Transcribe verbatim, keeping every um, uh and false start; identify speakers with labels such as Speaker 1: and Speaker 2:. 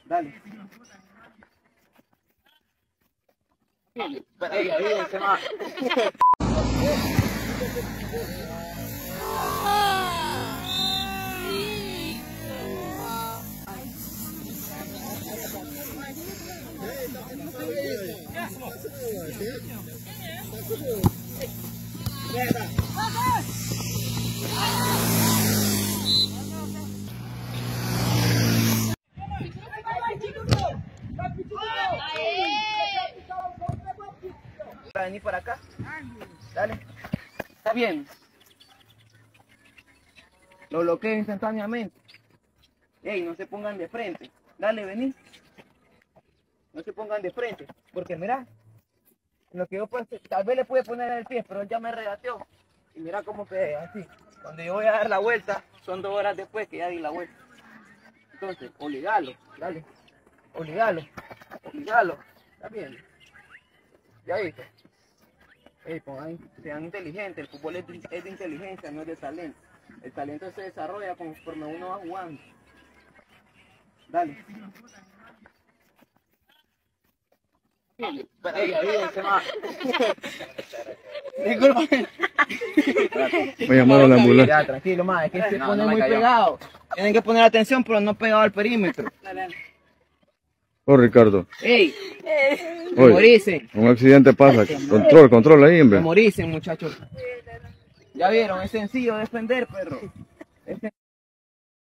Speaker 1: Dale. Ey, ahí, se va. ¿Para venir para acá? Dale. Está bien. Lo bloqueo instantáneamente. Ey, no se pongan de frente. Dale, vení. No se pongan de frente. Porque mira, lo que yo puedo hacer, tal vez le puede poner en el pie, pero él ya me regateó. Y mira cómo quedé, así. Cuando yo voy a dar la vuelta, son dos horas después que ya di la vuelta. Entonces, obligalo, dale. Obligalo, obligalo. ¿Está bien? ¿Ya viste? Ey, pongan, sean inteligentes, el fútbol es de, es de inteligencia, no es de talento. El talento se desarrolla conforme uno va jugando. Dale. Ey, ahí, se va. Disculpa.
Speaker 2: Me llamaron a la ambulancia.
Speaker 1: Ya, tranquilo, más, es que se
Speaker 3: No,
Speaker 1: pone
Speaker 3: no me
Speaker 1: muy
Speaker 3: cayó.
Speaker 1: pegado. Tienen que poner atención, pero no pegado al perímetro.
Speaker 2: Oh, Ricardo.
Speaker 1: Ey,
Speaker 2: Oye,
Speaker 1: memoricen,
Speaker 2: un accidente pasa. Control, control ahí, hombre.
Speaker 1: memoricen, muchachos. Ya vieron, es sencillo defender, perro. Es sen-